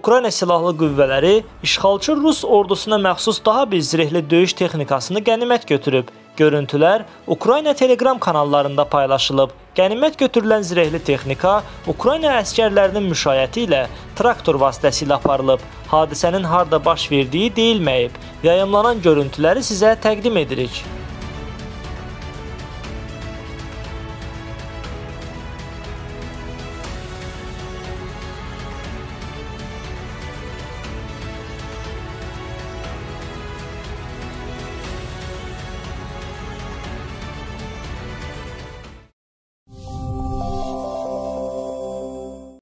Ukrayna Silahlı Qüvvələri işğalçı Rus ordusuna məxsus daha bir zirehli döyüş texnikasını qənimət götürüb. Görüntülər Ukrayna Telegram kanallarında paylaşılıb. Qənimət götürülən zirehli texnika Ukrayna əskərlərinin müşayiəti ilə traktor vasitəsilə aparılıb. Hadisənin harda baş verdiyi deyilməyib. Yayımlanan görüntüləri sizə təqdim edirik.